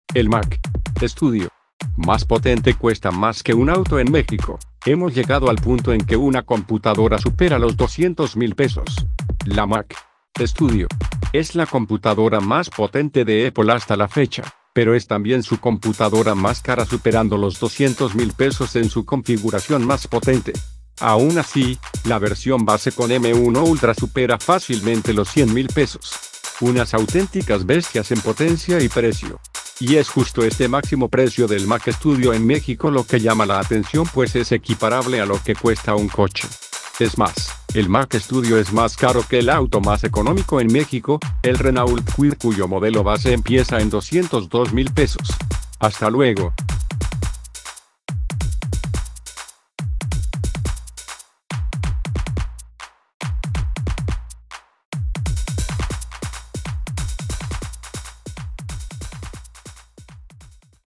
El Mac Studio más potente cuesta más que un auto en México. Hemos llegado al punto en que una computadora supera los 200,000 pesos. La Mac Studio es la computadora más potente de Apple hasta la fecha, pero es también su computadora más cara, superando los 200,000 pesos en su configuración más potente. Aún así, la versión base con M1 Ultra supera fácilmente los 100,000 pesos. Unas auténticas bestias en potencia y precio. Y es justo este máximo precio del Mac Studio en México lo que llama la atención, pues es equiparable a lo que cuesta un coche. Es más, el Mac Studio es más caro que el auto más económico en México, el Renault Kwid, cuyo modelo base empieza en 202,000 pesos. Hasta luego.